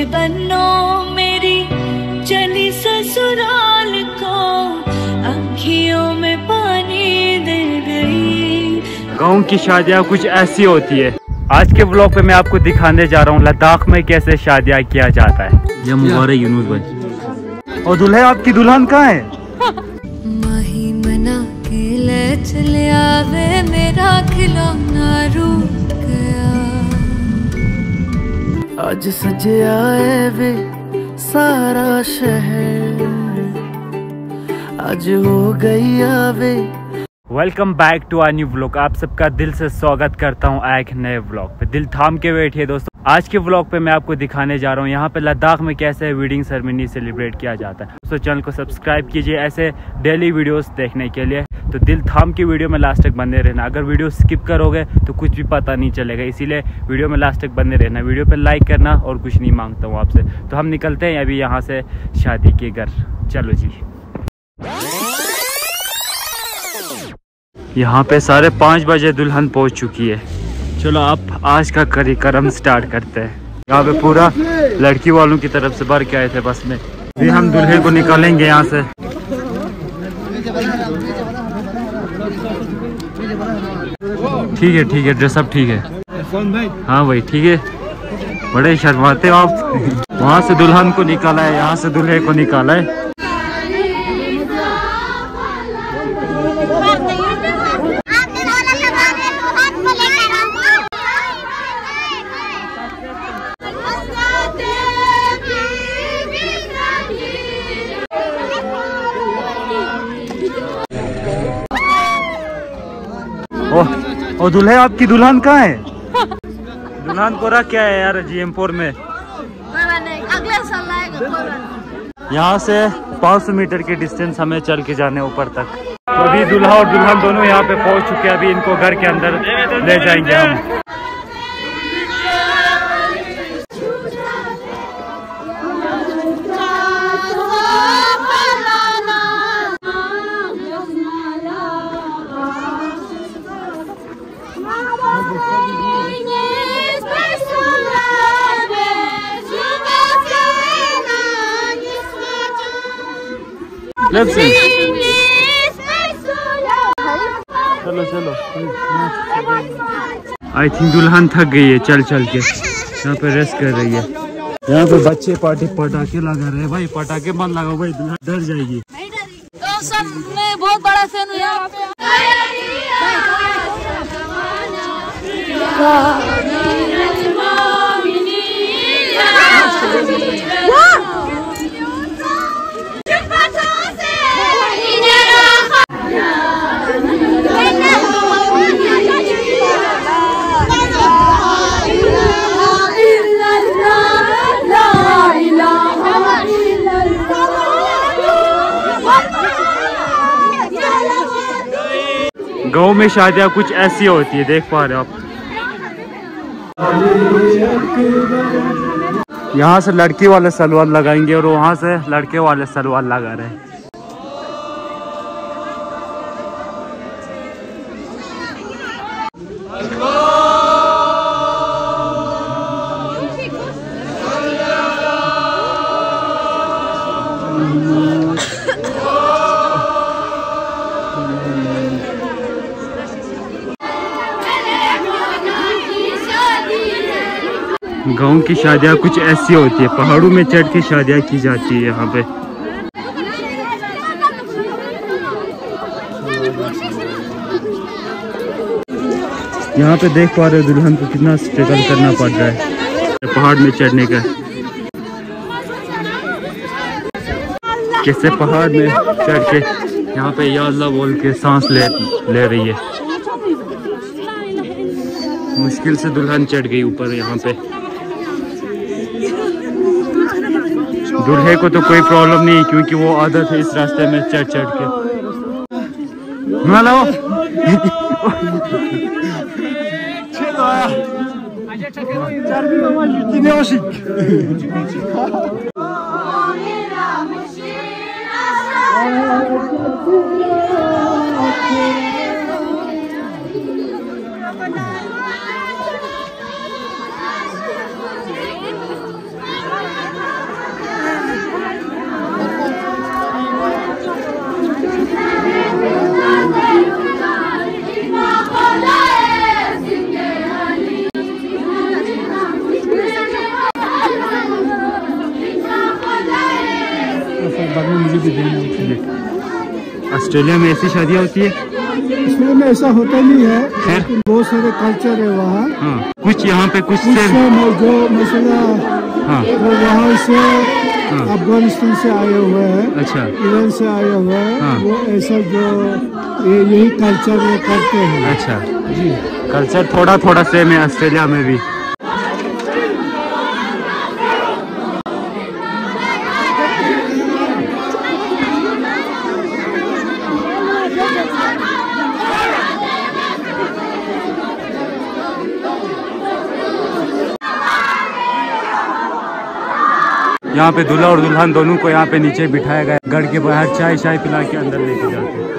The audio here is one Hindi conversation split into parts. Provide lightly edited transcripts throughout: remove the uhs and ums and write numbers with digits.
बन्नो मेरी चली ससुराल को, अखियों में पानी दे गई। गाँव की शादियाँ कुछ ऐसी होती है। आज के ब्लॉग पे मैं आपको दिखाने जा रहा हूँ लद्दाख में कैसे शादियाँ किया जाता है। ये मुबारक यूनुस भाई। और दुल्हे आपकी दुल्हन कहाँ है? माही मना के ले चले आवे, मेरा खिलौना रूठ गया। आज सजे आए वे सारा शहर, आज हो गई आवे। Welcome back to our new vlog. आप सबका दिल से स्वागत करता हूँ एक नए व्लॉग पे। दिल थाम के बैठिए दोस्तों। आज के व्लॉग पे मैं आपको दिखाने जा रहा हूँ यहाँ पे लद्दाख में कैसे वेडिंग सेरेमनी सेलिब्रेट किया जाता है। दोस्तों चैनल को सब्सक्राइब कीजिए ऐसे डेली वीडियोस देखने के लिए। तो दिल थाम के वीडियो में लास्ट तक बने रहना। अगर वीडियो स्किप करोगे तो कुछ भी पता नहीं चलेगा, इसीलिए वीडियो में लास्ट तक बने रहना। वीडियो पे लाइक करना और कुछ नहीं मांगता हूँ आपसे। तो हम निकलते हैं अभी यहाँ से शादी के घर। चलो जी। यहाँ पे 5:30 बजे दुल्हन पहुँच चुकी है। चलो आप आज का कार्यक्रम स्टार्ट करते हैं। यहाँ पे पूरा लड़की वालों की तरफ से भर के आए थे बस में। अभी हम दुल्हे को निकालेंगे यहाँ से। ठीक है ड्रेसअप ठीक है। हाँ भाई ठीक है। बड़े शर्माते हो आप। वहाँ से दुल्हन को निकाला है, यहाँ से दुल्हे को निकाला है। और दुल्हे आपकी दुल्हन कहाँ है? दुल्हन को रख क्या है यार GM4 में। अगले साल आएगा। यहाँ से 500 मीटर के डिस्टेंस हमें चल के जाने ऊपर तक। तो अभी दूल्हा और दुल्हन दोनों यहाँ पे पहुँच चुके हैं। अभी इनको घर के अंदर ले जाएंगे हम। चलो आई थिंक दुल्हन थक गई है चल के। यहाँ पे रेस्ट कर रही है। यहाँ पे बच्चे पटाखे लगा रहे हैं। भाई पटाखे मत लगाओ भाई, दुल्हन डर जाएगी। तो सब मैं बहुत बड़ा फैन हूँ यहाँ पे। गाँव में शादियाँ कुछ ऐसी होती है, देख पा रहे हो आप। यहाँ से लड़की वाले सलवार लगाएंगे और वहाँ से लड़के वाले सलवार लगा रहे हैं। गाँव की शादियाँ कुछ ऐसी होती है। पहाड़ों में चढ़ के शादियाँ की जाती है यहाँ पे। यहाँ पे देख पा रहे हो दुल्हन को कितना स्ट्रगल करना पड़ रहा है पहाड़ में चढ़ने का। कैसे पहाड़ में चढ़ के यहाँ पे या अल्लाह बोल के सांस ले रही है। मुश्किल से दुल्हन चढ़ गई ऊपर। यहाँ पे दूल्हे को तो कोई प्रॉब्लम नहीं क्योंकि वो आदत है इस रास्ते में चढ़ के। ऑस्ट्रेलिया में ऐसी शादियाँ होती है? ऑस्ट्रेलिया में ऐसा होता नहीं है, लेकिन बहुत सारे कल्चर है वहाँ। हाँ, कुछ यहाँ पे कुछ जो मसला वो वहाँ से अफगानिस्तान से आए हुए हैं, अच्छा, ईरान से आए हुए हैं, वो ऐसा जो यही कल्चर वो करते हैं। अच्छा जी, कल्चर थोड़ा थोड़ा सेम है ऑस्ट्रेलिया में भी। यहाँ पे दूल्हा और दुल्हन दोनों को यहाँ पे नीचे बिठाया गया, गढ़ के बाहर चाय शाय पिला के अंदर लेके जाते हैं।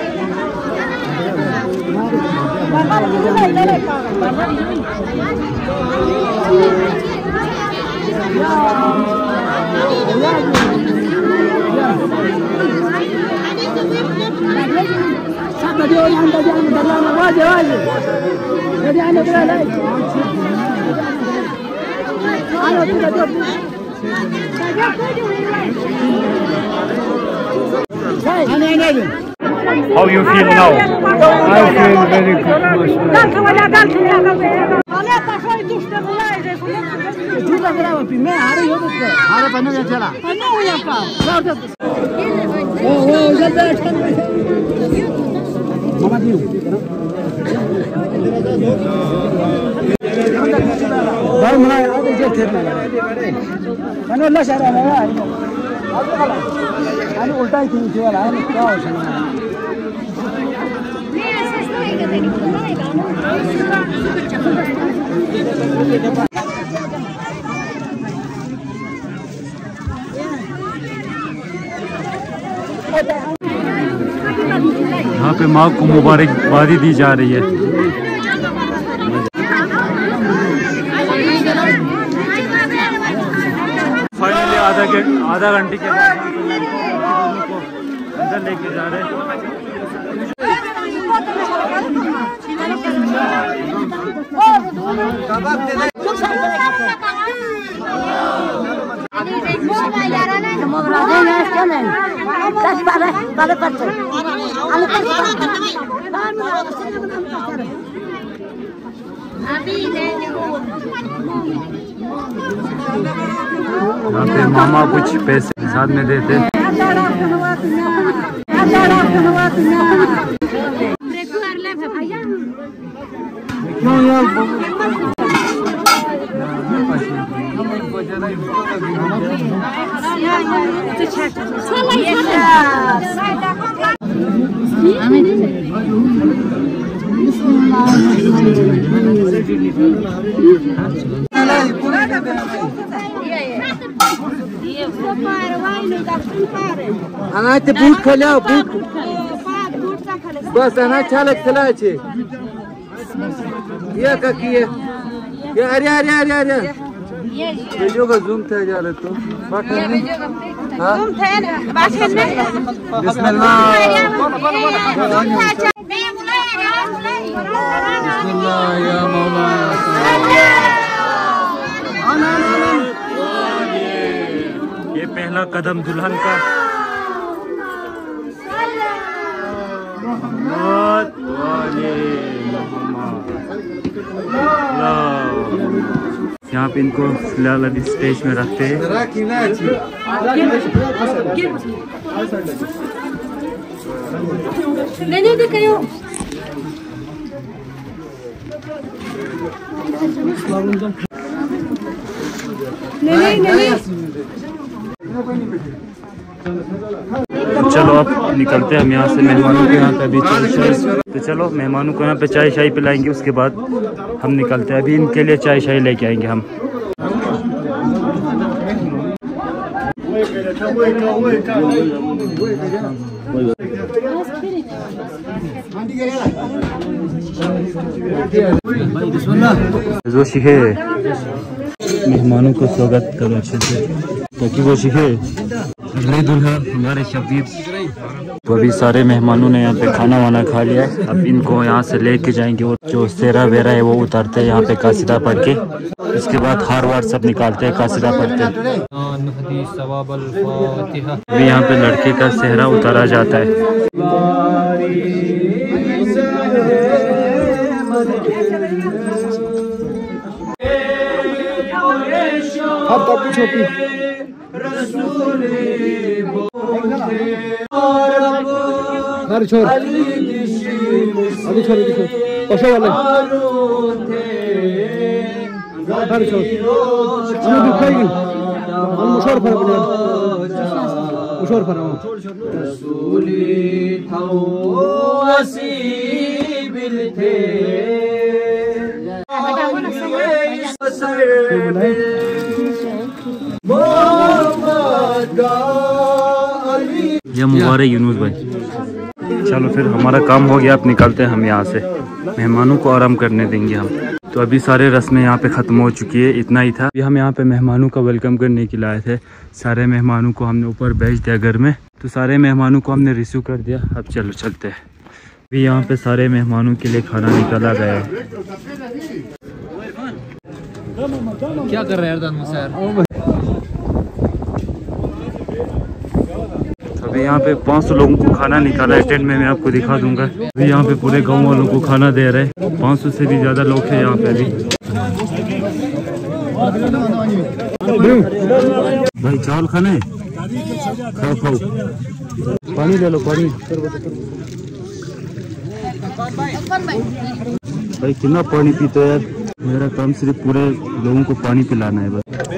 How you feel now? I feel very good. उल्टा ही थी वाला है क्या हो सकता है। यहाँ पे माँ को मुबारकबादी दी जा रही है। फाइनली आधा घंटे के बाद अंदर लेके जा रहे हैं। यहाँ पे मामा कुछ पैसे साथ में देते। अनाज बूट खोलो बूट बस अनाज छालक खिला छे ये का किए ये अरे अरे अरे अरे ये जो का जूम थे जा रहे तो हां जूम थे बिस्मिल्लाह बिस्मिल्लाह या मौला ये पहला कदम दुल्हन का। यहाँ पे इनको फिलहाल अभी स्टेज में रखते हैं। चलो अब निकलते हैं हम यहाँ से। मेहमानों के यहाँ पे अभी चाय शाय, तो चलो मेहमानों को यहाँ पे चाय शाय पिलाएंगे, उसके बाद हम निकलते हैं। अभी इनके लिए चाय शाय लेके आएंगे हम। जो शिखे मेहमानों को स्वागत करो अच्छे से, ताकि वो शिखे अगले दुल्हा हमारे शबीर तो अभी सारे मेहमानों ने यहाँ पे खाना वाना खा लिया है। अब इनको यहाँ से लेके जाएंगे और जो सेहरा वेरा है वो उतारते हैं यहाँ पे कासिदा पढ़ के। इसके बाद हार वार सब निकालते हैं कासिदा पढ़ते। अभी यहाँ पे लड़के का सेहरा उतारा जाता है। छोड़ ये मुबारक यूनुस भाई। चलो फिर हमारा काम हो गया, अब निकलते हैं हम यहाँ से। मेहमानों को आराम करने देंगे हम। तो अभी सारे रस्में यहाँ पे ख़त्म हो चुकी है, इतना ही था। अभी हम यहाँ पे मेहमानों का वेलकम करने के लिए आए थे। सारे मेहमानों को हमने ऊपर भेज दिया घर में, तो सारे मेहमानों को हमने रिसीव कर दिया। अब चलो चलते हैं। अभी यहाँ पे सारे मेहमानों के लिए खाना निकाला गया है। क्या कर रहे हैं अभी यहाँ पे 500 लोगों को खाना निकाला है टेंट में, मैं आपको दिखा दूंगा। अभी यहाँ पे पूरे गांव वालों को खाना दे रहे हैं। 500 से भी ज़्यादा लोग हैं यहाँ पे अभी। भाई चावल खाना है? खाओ खाओ, पानी ले लो पानी। भाई कितना पानी पीते हो यार? मेरा काम सिर्फ पूरे लोगों को पानी पिलाना है बस।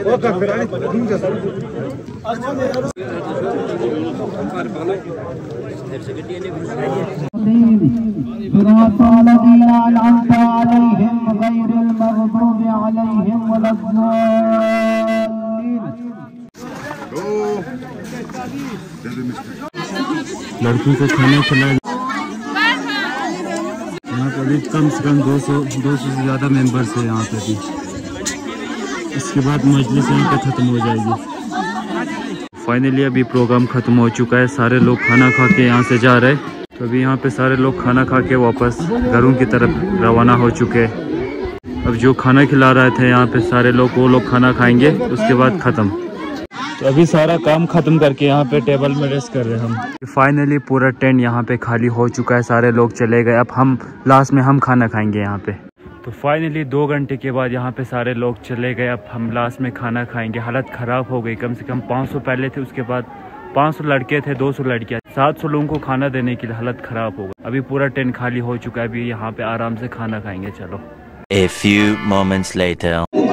लड़कों को खाना खिलाया। यहाँ पे अभी कम से कम 200 से ज़्यादा मेंबर्स हैं यहाँ पे भी। इसके बाद मजलिस यहाँ पे ख़त्म हो जाएगी। फाइनली अभी प्रोग्राम ख़त्म हो चुका है। सारे लोग खाना खा के यहाँ से जा रहे हैं। तो अभी यहाँ पे सारे लोग खाना खा के वापस घरों की तरफ रवाना हो चुके हैं। अब जो खाना खिला रहे थे यहाँ पे सारे लोग, वो लोग खाना खाएंगे, उसके बाद ख़त्म। तो अभी सारा काम ख़त्म करके यहाँ पे टेबल में रेस्ट कर रहे हैं हम। फाइनली पूरा टेंट यहाँ पे खाली हो चुका है, सारे लोग चले गए। अब हम लास्ट में हम खाना खाएंगे यहाँ पे। तो फाइनली 2 घंटे के बाद यहाँ पे सारे लोग चले गए। अब हम लास्ट में खाना खाएंगे। हालत ख़राब हो गई। कम से कम 500 पहले थे, उसके बाद 500 लड़के थे, 200 लड़कियाँ, 700 लोगों को खाना देने के लिए हालत ख़राब हो गई। अभी पूरा टेंट खाली हो चुका है। अभी यहाँ पे आराम से खाना खाएंगे। चलो। A few moments later.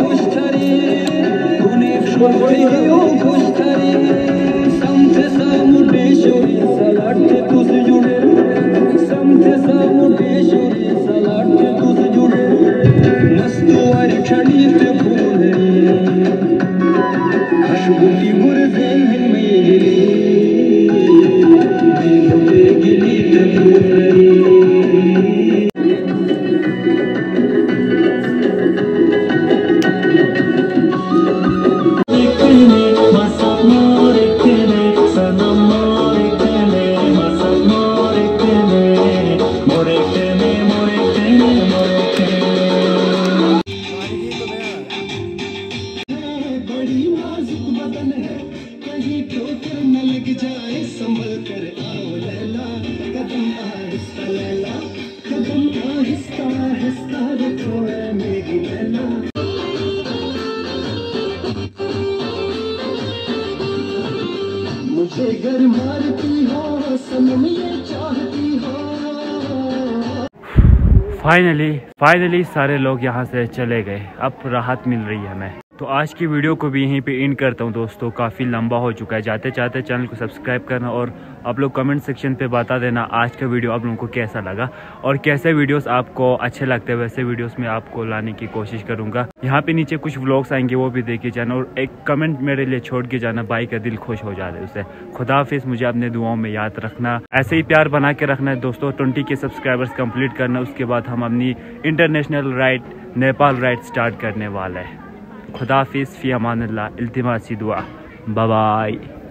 Finally सारे लोग यहाँ से चले गए। अब राहत मिल रही है हमें। तो आज की वीडियो को भी यहीं पे एंड करता हूँ दोस्तों। काफ़ी लंबा हो चुका है। जाते जाते चैनल को सब्सक्राइब करना और आप लोग कमेंट सेक्शन पे बता देना आज का वीडियो आप लोगों को कैसा लगा और कैसे वीडियोस आपको अच्छे लगते हैं, वैसे वीडियोस में आपको लाने की कोशिश करूँगा। यहाँ पे नीचे कुछ व्लॉग्स आएंगे, वो भी देखिए जाना और एक कमेंट मेरे लिए छोड़ के जाना। भाई का दिल खुश हो जाता है उससे। खुदा हाफिज़। मुझे अपने दुआओं में याद रखना। ऐसे ही प्यार बना के रखना है दोस्तों। 20 के सब्सक्राइबर्स कंप्लीट करना, उसके बाद हम अपनी international ride Nepal ride start करने वाला है। खुदा हाफिज़। फ़ी अमानिल्लाह। इल्तिमासी दुआ। Bye bye.